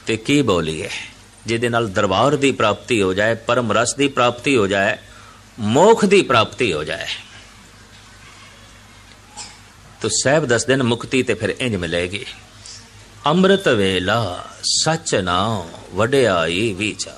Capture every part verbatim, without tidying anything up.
ते की बोलीए जिहदे नाल दरबार की प्राप्ति हो जाए, परम रस की प्राप्ति हो जाए, मोख की प्राप्ति हो जाए। तो साहब दस दिन मुक्ति ते फिर इंज मिलेगी। अमृत वेला सच नाम वड्याई विचार।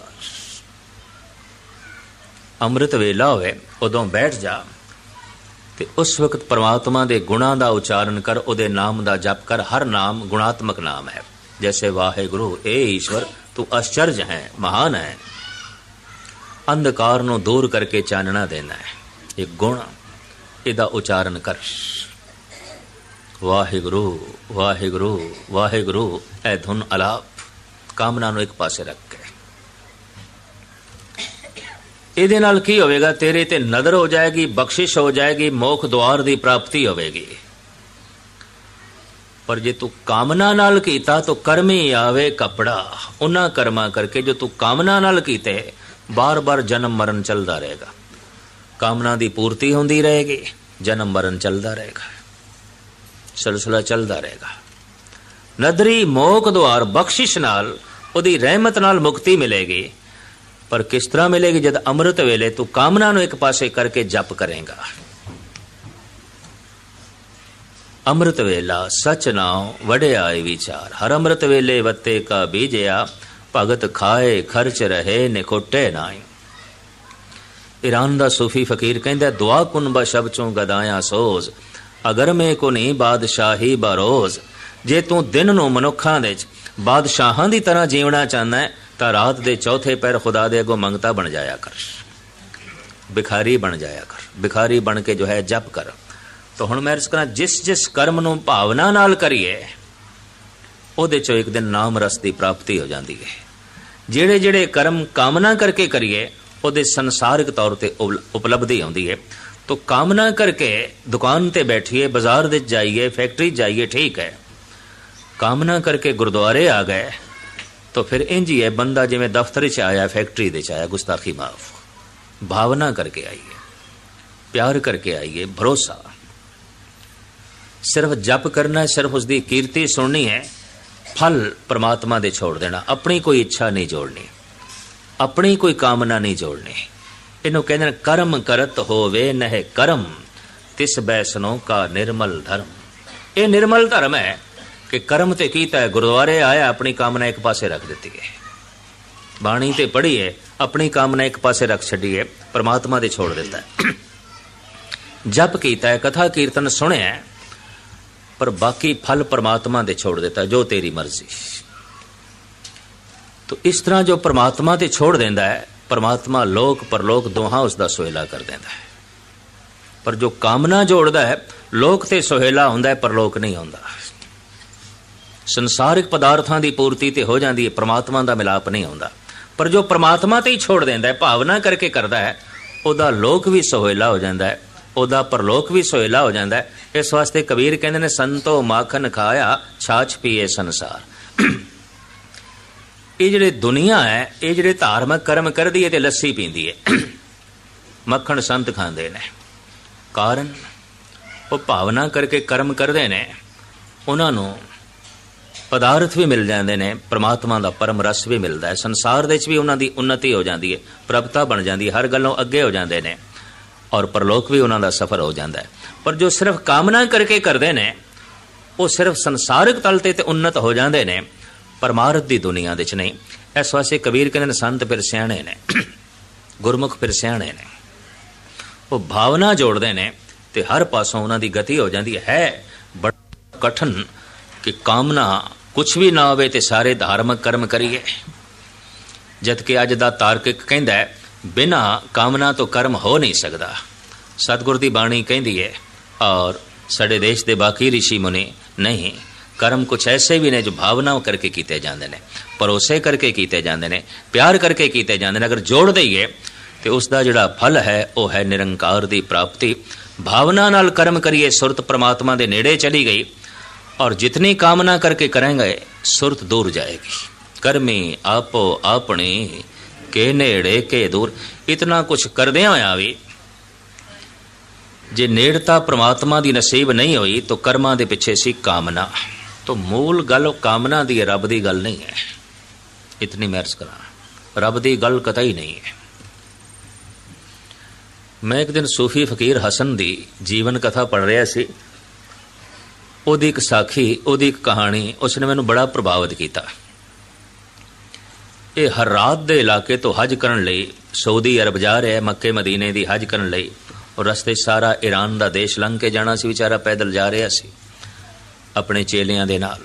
अमृत वेला होवे उदों बैठ जा ते उस वक्त परमात्मा दे गुणां दा उच्चारण कर, उदे नाम दा जप कर। हर नाम गुणात्मक नाम है। जैसे वाहेगुरु, ए ईश्वर तू आश्चर्य है, महान है। अंधकार नूं दूर करके चानना देना है, एक गुण, इहदा उच्चारण कर। वाहेगुरु वाहेगुरु वाहेगुरु ऐ धुन अलाप, कामना नूं एक पासे रख के। इहदे नाल की होवेगा, तेरे ते नदर हो जाएगी, बख्शिश हो जाएगी, मोख द्वार दी प्राप्ति होवेगी। पर जे तू कामना नाल कीता तो कर्म ही आवे कपड़ा। उन्हां कर्मां करके जो तू कामना नाल कीते, बार बार जन्म मरण चलता रहेगा। कामना दी पूर्ति होंदी रहेगी, जन्म मरण चलता रहेगा, सिलसिला चलता रहेगा। नदरी मोख द्वार बख्शिश नाल, उदी रहमत नाल मुक्ति मिलेगी। पर किस तरह मिलेगी? जद अमृत वेले तू कामना नूं एक पासे करके जप करेगा। अमृत वेला सच नाम वड्याई विचार। हर अमृत वेले वत्ते का बीजया, भगत खाए खर्च रहे निकोटे नाई। ईरान दा सूफी फकीर कहंदा, दुआ कुन बशब चों गदाया सोज, अगर में को नहीं बादशाही बरोज। जे तू दिन नूं मनुखां दे बादशाहां दी तरह जीवना चाहना है तां रात दे चौथे पैर खुदा दे अगों मंगता बन जाया कर, भिखारी बन जाया कर। भिखारी बन के जो है जप कर। तो हुण मैं अर्ज करा, जिस जिस कर्म नूं भावना नाल करिए उहदे चों एक दिन नाम रस की प्राप्ति हो जाती है। जिहड़े जिहड़े कर्म कामना करके करिए उहदे संसारिक तौर पर उपलब्धि आउंदी है। तो कामना करके दुकान ते बैठिए, बाजार दे जाइए, फैक्ट्री जाइए, ठीक है। कामना करके गुरुद्वारे आ गए तो फिर इंज ही है, बंदा जिवें दफ्तर च आया, फैक्ट्री दे च आया, गुस्ताखी माफ। भावना करके आइए, प्यार करके आइए, भरोसा। सिर्फ जप करना है, सिर्फ उसकी कीर्ति सुननी है, फल परमात्मा दे छोड़ देना। अपनी कोई इच्छा नहीं जोड़नी, अपनी कोई कामना नहीं जोड़नी। इन्हों कहते कर्म करत होवे नह कर्म, तिस बैसनो का निर्मल धर्म। ये निर्मल धर्म है कि कर्म ते कीता है, गुरुद्वारे आया, अपनी कामना एक पासे रख दी है, बाणी ते पढ़ी है, अपनी कामना एक पासे रख छड़ी है, परमात्मा दे छोड़ देता है। जप कीता है, कथा कीर्तन सुने है, पर बाकी फल परमात्मा दे छोड़ देता है, जो तेरी मर्जी। तो इस तरह जो परमात्मा ते छोड़ देंदा है, परमात्मा लोक परलोक दोहां उसका सुहेला कर देंदा है। पर जो कामना जोड़दा है, लोक ते सुहेला हुंदा है, परलोक नहीं हुंदा। संसारिक पदार्थां की पूर्ति ते हो जाती है, परमात्मा का मिलाप नहीं होता। पर जो परमात्मा ते ही छोड़ देंदा है, भावना करके करता है, उहदा लोक भी सुहेला हो जाता है, उहदा परलोक भी सुहेला हो जाता है। इस वास्ते कबीर कहते ने, संतो माखन खाया छाछ पिए संसार। ये जिहड़ी दुनिया है, ये जिहड़े धार्मिक कर्म करदी है ते लस्सी पींदी है, मक्खन संत खांदे ने। कारण वो भावना करके कर्म करते ने, उन्होंने पदार्थ भी मिल जाते हैं, परमात्मा का परम रस भी मिलता है, संसार दे भी उन्हों की उन्नति हो जाती है, प्रभुता बन जाती है, हर गलों अगे हो जाते हैं, और परलोक भी उन्हों का सफर हो जाता है। पर जो सिर्फ कामना करके करते हैं, वो सिर्फ संसारिक तल ते उन्नत हो जाते हैं, परमार्थ की दुनिया दे नहीं। इस वास्ते कबीर कहते संत फिर सियाणे ने, गुरमुख फिर सियाणे ने, वो भावना जोड़ते हैं तो हर पासों उन्हों की गति हो जाती है। बड़ा कठिन कि कामना कुछ भी ना होवे ते सारे धार्मिक कर्म करिए, जबकि अज दा तार्किक कहंदा है बिना कामना तो कर्म हो नहीं सकता। सतगुर दी बाणी कहंदी है, और साडे देश दे बाकी ऋषि मुनि नहीं, कर्म कुछ ऐसे भी ने जो भावना करके कीते जांदे ने, भरोसे करके कीते जांदे ने, प्यार करके कीते जांदे ने। अगर जोड़ दईए तो उसका जिहड़ा फल है वह है निरंकार दी प्राप्ति। भावना नाल कर्म करिए, सुरत परमात्मा दे नेड़े चली गई, और जितनी कामना करके करेंगे सुरत दूर जाएगी। कर्मी आपो अपने के नेड़े के दूर। इतना कुछ करदे होया भी जे नेड़ता परमात्मा दी नसीब नहीं हुई तो कर्मां दे पिछे सी कामना। तो मूल गल कामना दी, रब दी गल नहीं है। इतनी मैं अर्ज करा, रब की गल कतई नहीं है। मैं एक दिन सूफी फकीर हसन की जीवन कथा पढ़ रहा सी, ਉਹਦੀ ਇੱਕ ਸਾਖੀ, ਉਹਦੀ ਇੱਕ ਕਹਾਣੀ ਉਸਨੇ ਮੈਨੂੰ ਬੜਾ ਪ੍ਰਭਾਵਿਤ ਕੀਤਾ। ਇਹ ਹਰਾਤ ਦੇ ਇਲਾਕੇ ਤੋਂ ਹਜ ਕਰਨ ਲਈ ਸਾਊਦੀ ਅਰਬ ਜਾ ਰਿਹਾ, ਮੱਕੇ ਮਦੀਨੇ ਦੀ ਹਜ ਕਰਨ ਲਈ, ਔਰ ਰਸਤੇ ਸਾਰਾ ਈਰਾਨ ਦਾ ਦੇਸ਼ ਲੰਘ ਕੇ ਜਾਣਾ ਸੀ। ਵਿਚਾਰਾ ਪੈਦਲ ਜਾ ਰਿਹਾ ਸੀ ਆਪਣੇ ਚੇਲਿਆਂ ਦੇ ਨਾਲ।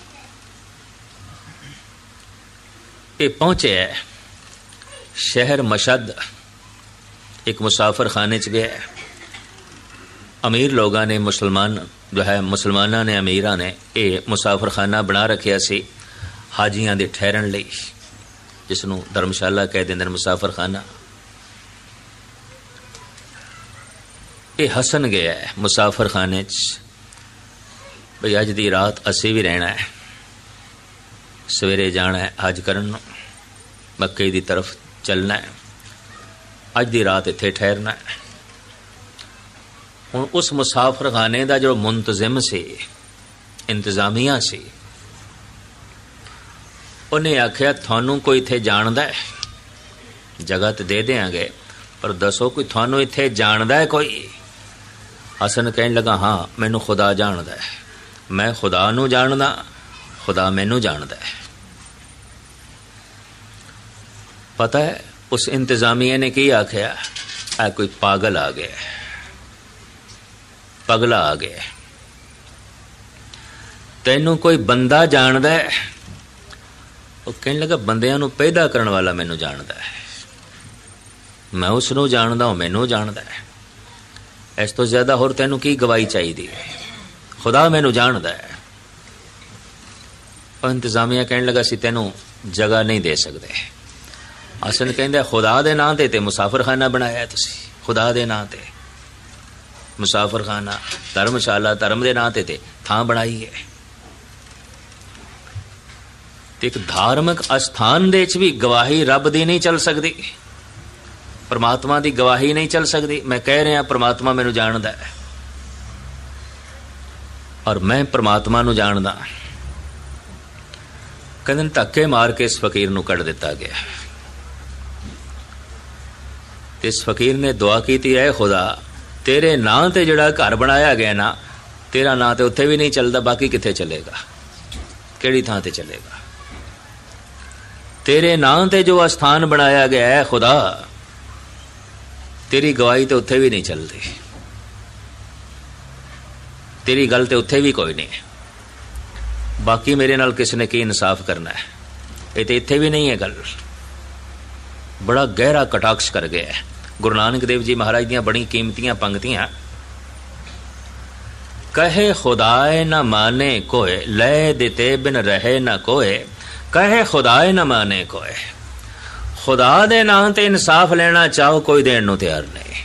ਇਹ ਪਹੁੰਚਿਆ ਸ਼ਹਿਰ ਮਸ਼ਹਦ, ਇੱਕ ਮੁਸਾਫਰ ਖਾਨੇ 'ਚ ਗਿਆ। अमीर लोगों ने, मुसलमान जो है मुसलमाना ने, अमीरां ने ये मुसाफर खाना बना रखा सी हाजियां दे ठहरन लई, जिसनों धर्मशाला कह देंदे ने, मुसाफर खाना। ये हसन गया है मुसाफर खाने च भाई अज दी रात असी भी रहना है, सवेरे जाना है हज करन, मक्के दी तरफ चलना है, अज दी रात इत्थे ठहरना है। हुण उस मुसाफर खाने का जो मुंतजिम से इंतजामिया से, उन्हें आख्या थानू कोई इत्थे जानदा है? जगह तो दे देंगे, पर दसो कोई थानू इत्थे जानदा है कोई? हसन कहने लगा, हाँ मैनू खुदा जानदा है, मैं खुदा नू जानदा, खुदा मैनू जानदा है। पता है उस इंतजामिया ने की आख्या, आ कोई पागल आ गया, पगला आ गया, तैनू कोई बंदा जानदा है? वो कहने लगा, बंदियां नू पैदा करने वाला मैनू जानदा है, मैं उसनू जानदा हूं, मैनू जानदा है, इस तो ज्यादा होर तैनू की गवाही चाहिए? खुदा मैनू जानदा है। और इंतजामिया कहने लगा, सी तैनू जगह नहीं दे सकते। हसन कहंदा, खुदा दे नां ते ते मुसाफर खाना बनाया तुसी, खुदा दे नां ते मुसाफर खाना, धर्मशाला धर्म के नां ते थां बनाई है। एक धार्मिक अस्थान दे च भी गवाही रब दी नहीं चल सकती, परमात्मा की गवाही नहीं चल सकती। मैं कह रहा परमात्मा मैनू जानदा है और मैं परमात्मा नू जानदा। कहंदे धक्के मार के इस फकीर नू कढ़ दिता गया। इस फकीर ने दुआ की, है खुदा तेरे नां ते जिहड़ा घर बनाया गया ना, तेरा नां ते उत्थे भी नहीं चलता, बाकी किथे चलेगा, केड़ी थां ते चलेगा? तेरे नां ते जो स्थान बनाया गया है खुदा, तेरी गवाही तो उत्थे भी नहीं चलती, तेरी गल ते उत्थे भी कोई नहीं, बाकी मेरे नाल किसने की इंसाफ करना है? ये तो इत्थे भी नहीं है गल। बड़ा गहरा कटाक्ष कर गया है। गुरु नानक देव जी महाराज दियां बड़ी कीमतियां पंक्तियां, कहे खुदाए न माने कोय, लय दिते बिन रहे न कोय, कहे खुदाए न माने कोय। खुदा दे नां ते इंसाफ लेना चाहो, कोई देण नूं तैयार नहीं।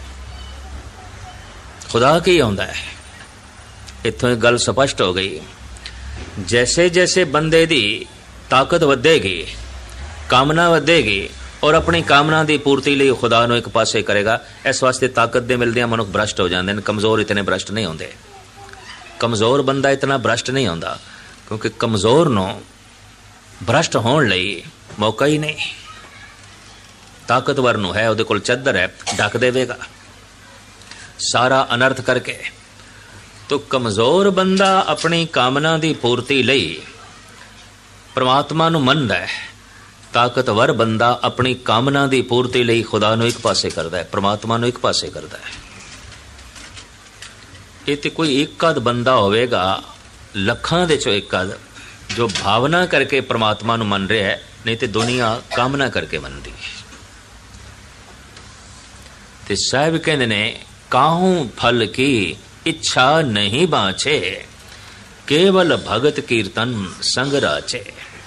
खुदा की आउंदा है। इत्थों एक गल स्पष्ट हो गई, जैसे जैसे बंदे दी ताकत वधेगी, कामना वधेगी, और अपनी कामना की पूर्ति लिए खुदा नूं एक पासे करेगा। इस वास्ते ताकत दे मिलदियां मनुख भ्रष्ट हो जाते हैं, कमजोर इतने भ्रष्ट नहीं होंदे। कमजोर बंदा इतना भ्रष्ट नहीं होंदा, क्योंकि कमजोर नूं भ्रष्ट होण लई मौका ही नहीं। ताकतवर नूं है, उहदे कोल चद्दर है, ढक देवेगा सारा अनर्थ करके। तो कमजोर बंदा अपनी कामना की पूर्ति लई परमात्मा नूं मनदा है, ताकतवर बंदा अपनी कामना की पूर्ति लई खुदा नूं एक पासे करदा है, परमात्मा नूं एक पासे करदा है। ये तो कोई एक आध बंदा होवेगा लखां दे चो एक आध जो भावना करके परमात्मा नूं मन रहा है, नहीं तो दुनिया कामना करके मनदी। ते साहब कहंदे ने, काहू फल की इच्छा नहीं बाँचे, केवल भगत कीर्तन संग राचे।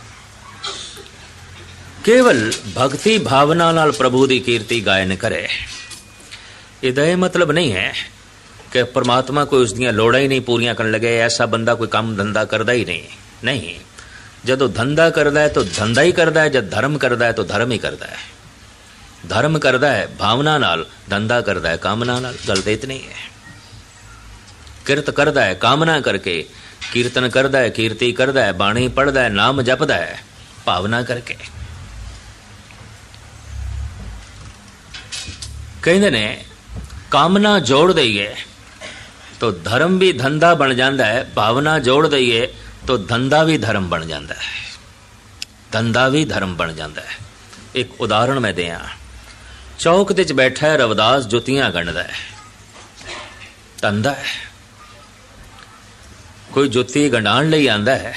केवल भक्ति भावना नाल प्रभु की कीर्ति गायन करे। इहदा यह मतलब नहीं है कि परमात्मा कोई उसदियां लोड़ां ही नहीं पूरियां करन लगे, ऐसा बंदा कोई काम धंधा करदा ही नहीं। नहीं, जदों धंधा करदा है तो धंधा ही करदा है, जब धर्म करदा है तो धर्म ही करदा है। धर्म करदा है भावना नाल, धंधा करदा है कामना नाल। गल तो इतनी है। किरत करदा है कामना करके, कीर्तन करदा है, कीर्ति करदा है, बाणी पढ़दा है, नाम जपदा है, भावना करके। कहते ने कामना जोड़ दईए तो धर्म भी धंधा बन जाता है, भावना जोड़ दईए तो धंधा भी धर्म बन जाता है, धंधा भी धर्म बन जाता है। एक उदाहरण मैं दिया, चौक ते बैठा है रविदास, जुतियां गंढदा है, धंधा है। कोई जुत्ती गंढाण लई आंदा है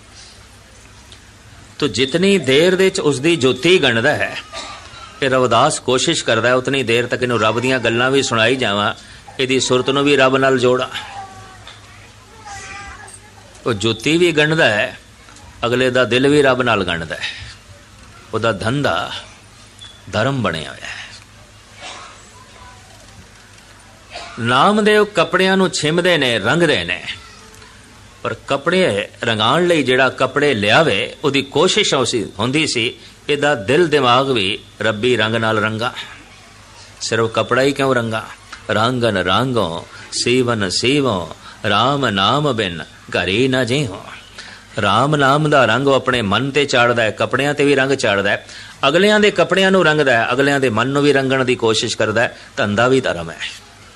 तो जितनी देर दे उसकी जुत्ती गंढदा है, कि रविदास कोशिश करता है उतनी देर तक इनू रब दीयां गल्लां भी सुनाई जावां, इहदी सुरत नूं भी रब नाल जोड़ा। वो जुत्ती भी गंढदा है, अगले दा दिल भी रब नाल गंढदा है, उहदा धंधा धर्म बनिया होया है। नामदेव कपड़ियां नूं छिमदे ने, रंगदे ने, पर कपड़े रंगाण लई जिहड़ा कपड़े लियावे उहदी कोशिश हुंदी सी इहदा दिल दिमाग भी रब्बी रंग नाल रंगा। सिर्फ कपड़ा ही क्यों रंगा, रांगन रांगो सीवन सीवो राम नाम बिन घरी न जीहो। राम नाम दा रंग अपने मन ते चाड़दा है, कपड़ियां ते भी रंग चाड़दा है, अगलियां दे कपड़ियां नूं रंगदा है, अगलियां दे मन नूं भी रंगण दी कोशिश करदा है। धंधा भी धर्म है।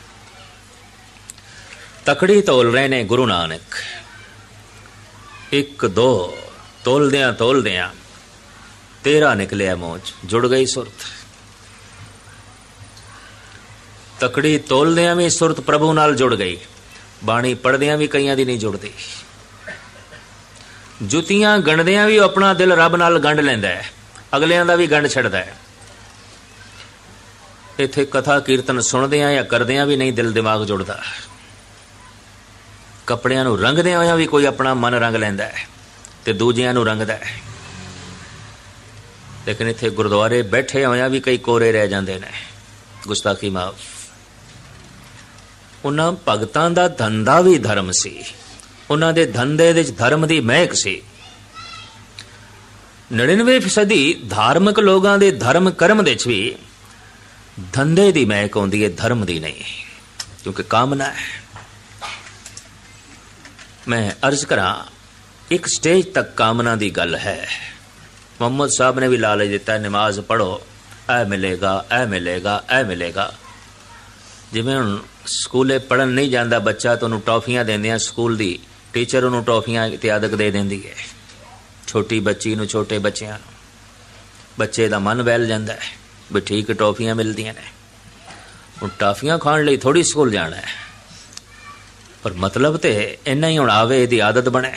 तकड़ी तोल रहे ने गुरु नानक, एक दो तोलदियां तोलदियां तेरह निकलिया मोच, जुड़ गई सुरत। तकड़ी तोलदियां भी सुरत प्रभु नाल जुड़ गई, बाणी पढ़दियां भी कईयां दी नहीं जुड़दी। जुतियां गंढदियां भी अपना दिल रब नाल गंढ लैंदा है, अगलियां दा भी गंढ छड़दा है। इत्थे कथा कीर्तन सुनदियां या करदियां भी नहीं दिल दिमाग जुड़दा। कपड़ियां नूं रंगदियां होइयां भी कोई अपना मन रंग लैंदा है ते दूजियां नूं रंगदा है, लेकिन इत्थे गुरुद्वारे बैठे होइयां भी कई कोरे रह जांदे ने। गुस्ताखी माफ। उन्हां भगतां दा धंधा भी धर्म सी, उन्हां दे धंधे दे धर्म दी महक सी। नड़िनवे फीसदी धार्मिक लोगां दे धर्म कर्म दे भी धंधे दी महक आउंदी है, धर्म दी नहीं, क्योंकि कामना है। मैं अर्ज करा, एक स्टेज तक कामना दी गल है। मोहम्मद साहब ने भी लालच दिता है, नमाज पढ़ो ऐ मिलेगा ऐ मिलेगा ऐ मिलेगा। जिवें हुण स्कूले पढ़न नहीं जाता बच्चा तो उन्होंने टॉफियां देंदियां, स्कूल दी टीचर उन्होंने टॉफियां इत्यादक दे देंदी है। छोटी बच्ची नूं, छोटे बच्चियां नूं, बच्चे दा मन बहल जाता है भी ठीक टॉफियां मिलदियां ने। हुण टॉफियां खाण लई थोड़ी स्कूल जाना है, पर मतलब तो इन्ना ही हुण आवे, इहदी आदत बने।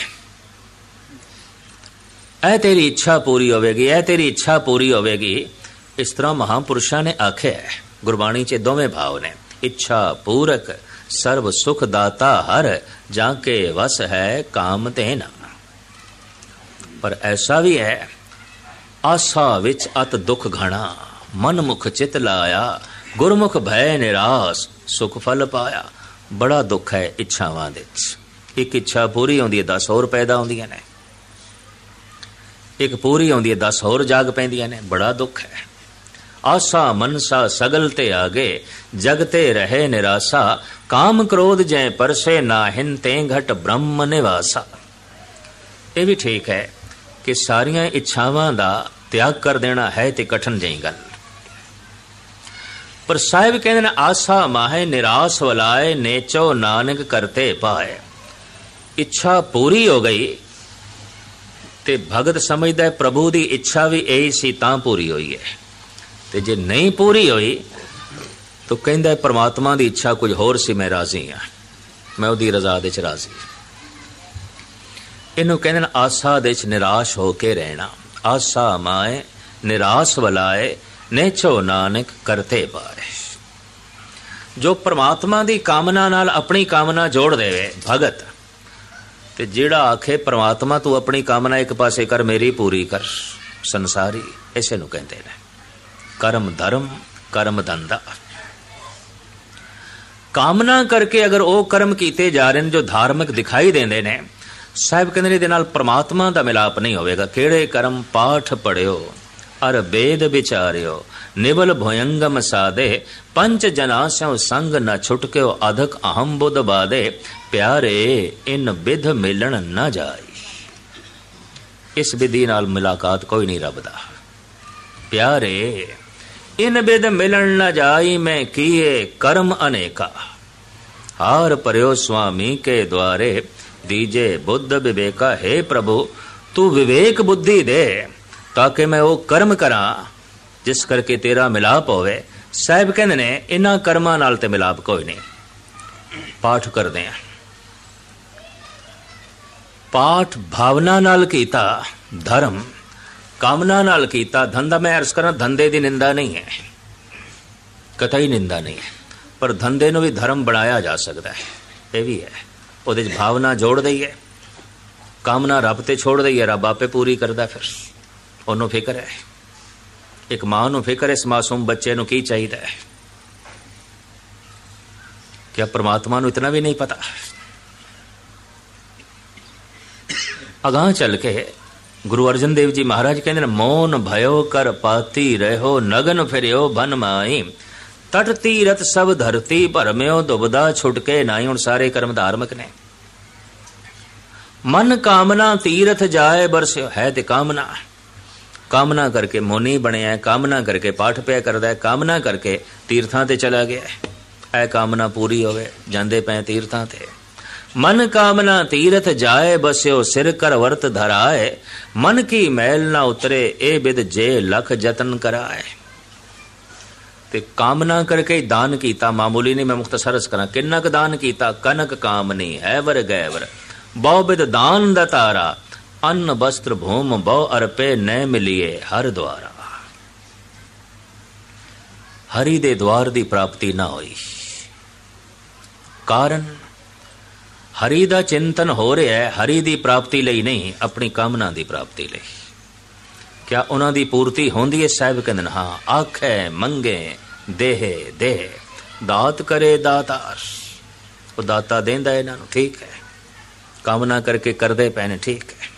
ऐ तेरी इच्छा पूरी होवेगी, ऐ तेरी इच्छा पूरी होवेगी। इस तरह महापुरुषां ने आख्या है, गुरबाणी च दोवें भाव ने, इच्छा पूरक सर्व सुख दाता हर, जाके वस है काम तेना। पर ऐसा भी है, आसा विच अत दुख घना, मन मुख चित लाया, गुरमुख भय निराश, सुख फल पाया। बड़ा दुख है इच्छावां दे। एक इच्छा पूरी होंदी है, दस होर पैदा होंदियां ने, एक पूरी होंदी है, दस होर जाग पैंदियां ने। बड़ा दुख है। आसा मनसा सगल ते आगे, जगते रहे निराशा, काम क्रोध जै परसे नाहिन, ते घट ब्रह्म निवासा। ये भी ठीक है कि सारियां इच्छावां दा त्याग कर देना है ते कठिन जई गल, पर साहिब कहते हैं आसा माहे निराश वलाए, नेचो नानक करते पाए। इच्छा पूरी हो गई ते भगत समझदा है प्रभु दी इच्छा भी यही सी तां पूरी हुई है, ते जे नहीं पूरी हुई तो कहंदा है परमात्मा दी इच्छा कुछ होर सी, मैं राजी हाँ, मैं उहदी रजा दे च राजी। इनू कहंदे आसा दे च निराश होके रहना। आसा माए निराश वलाए, नेचो नानक करते पाए। जो परमात्मा दी कामना नाल अपनी कामना जोड़ देवे भगत, ते जेड़ा आखे परमात्मा तू अपनी कामना एक पासे कर, मेरी पूरी कर, संसारी, ऐसे नू कहते हैं। कर्म धर्म, कर्म धंधा। कामना करके अगर वो कर्म कीते जा रहे हैं जो धार्मिक दिखाई देंदे ने, साहिब कहते इहदे नाल परमात्मा दा मिलाप नहीं होवेगा। केड़े कर्म पाठ पढ़ियो अर वेद विचारियो, निबल भयंगम साधे, पंच जना स्यों संग न छुटक्यो, अधक अहम बुध बाधे, प्यारे इन विध मिलन न जाई। इस विधि नाल मुलाकात कोई नहीं रब दा। प्यारे इन बिद मिलन न जाई मैं किए कर्म अनेका, हार पर्यो स्वामी के द्वारे दीजे बुद्ध विवेका। हे प्रभु तू विवेक बुद्धि दे ताकि मैं वो कर्म करा जिस करके तेरा मिलाप होवे। साहब कहंदे ने इन्हां कर्मां नाल ते मिलाप कोई नहीं। पाठ करदे आ, पाठ भावना नाल कीता धर्म, कामना नाल कीता धंधा। मैं अर्ज करा धंधे दी निंदा नहीं है, कतई निंदा नहीं है, पर धंधे नूं भी धर्म बनाया जा सकता है। यह भी है, उहदे च भावना जोड़ दईए, कामना रब ते छोड़ दईए, रब आपे पूरी करदा। फिर ओनू फिक्र है, एक मां नूं फिक्र है इस मासूम बच्चे नूं की चाहिदा है। क्या परमात्मा नूं इतना भी नहीं पता? अगां चल के गुरु अर्जन देव जी महाराज कहते हैं, मौन भयो कर पाती रहो नगन फिरियो बन माई, तट तीरथ सब धरती भरम्यो दुबदा छुटके नाई। हुण सारे कर्म धार्मिक ने। मन कामना तीरथ जाए बरस्यो, है ते कामना, कामना करके मोनी बनया, कामना करके पाठ पिया करदा है, कामना करके तीर्थां ते चला गया है। ऐ कामना पूरी होवे जांदे पए तीर्थां ते। मन कामना तीरथ जाए बस्यो सिर कर वर्त धराए, मन की मैल ना उतरे ए बिद जे लख जतन कराए। ते कामना करके दान कीता, मामूली नहीं, मैं मुख्तसर करा किन्ना क दान कीता। कनक कामनी है वर गैवर बहु बिद दान दतारा, अन्न वस्त्र भूम बहु अरपे न मिलिए हर द्वारा। हरि दे द्वार दी प्राप्ति ना होई, कारण हरि दा चिंतन हो रहा है, हरि दी प्राप्ति लई नहीं, अपनी कामना दी प्राप्ति लई। क्या उन्हां दी पूर्ति होंदी है? साहब कहंदे ने हाँ, आखे मंगे देहे देह, दात करे दातार। वो दाता देंदा है इन्हां नूं, ठीक है, कामना करके करदे पए ने, ठीक है,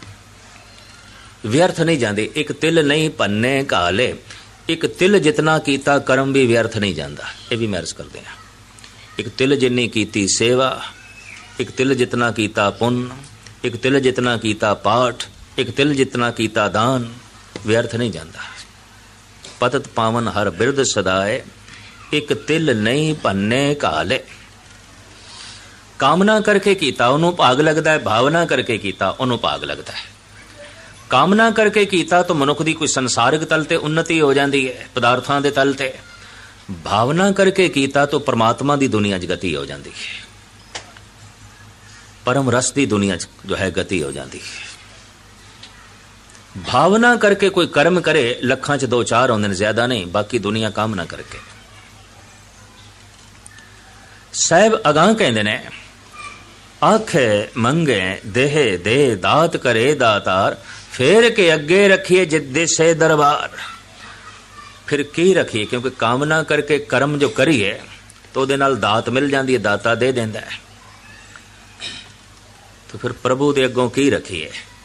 व्यर्थ नहीं जांदी। एक तिल नहीं भन्ने घाले, एक तिल जितना कीता कर्म भी व्यर्थ नहीं जाता। ये भी मैं अर्ज करदे हां, एक तिल जिन्नी कीती सेवा, एक तिल जितना कीता पुण्य, एक तिल जितना कीता पाठ, एक तिल जितना कीता दान, व्यर्थ नहीं जाता। पतत पावन हर बिरद सदाए, एक तिल नहीं भन्ने घाले। कामना करके कीता उन्होंने भाग लगता है, भावना करके कीता उन्होंने भाग लगता है। कामना करके कीता तो मनुख की कोई संसारिक तल ते उन्नति हो जाती है, पदार्थां दे तल ते। भावना करके कीता तो परमात्मा की दुनिया च गति हो जाती है, परम रस की दुनिया च जो है गति हो जाती है। भावना करके कोई कर्म करे, लखां च दो चार होंदे ने, ज्यादा नहीं, बाकी दुनिया कामना करके। साहब अगां कहंदे ने, आखे मंगे देहे दे दात करे दातार, फेर के अगे रखिए जिद्दे से दरबार। फिर की रखिए, क्योंकि कामना करके कर्म जो करिए तो उहदे नाल दात मिल जाती है, दाता दे देंदा है। तो फिर प्रभु दे अगों की रखिए?